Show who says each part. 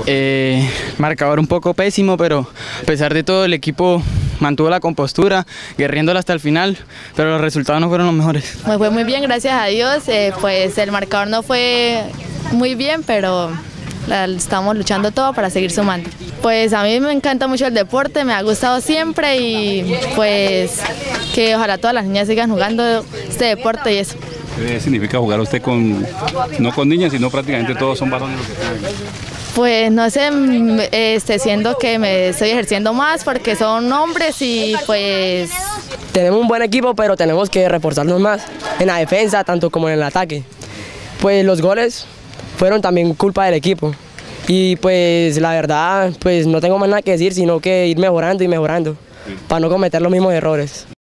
Speaker 1: Marcador un poco pésimo, pero a pesar de todo el equipo mantuvo la compostura, guerriéndola hasta el final, pero los resultados no fueron los mejores.
Speaker 2: Me fue muy bien, gracias a Dios, pues el marcador no fue muy bien, pero estamos luchando todo para seguir sumando. Pues a mí me encanta mucho el deporte, me ha gustado siempre y pues que ojalá todas las niñas sigan jugando este deporte y eso.
Speaker 3: ¿Qué significa jugar usted no con niñas, sino prácticamente todos son varones los que juegan?
Speaker 2: Pues no sé, siento que me estoy ejerciendo más porque son hombres y pues...
Speaker 4: Tenemos un buen equipo, pero tenemos que reforzarnos más en la defensa, tanto como en el ataque. Pues los goles fueron también culpa del equipo. Y pues la verdad, pues no tengo más nada que decir, sino que ir mejorando y mejorando, para no cometer los mismos errores.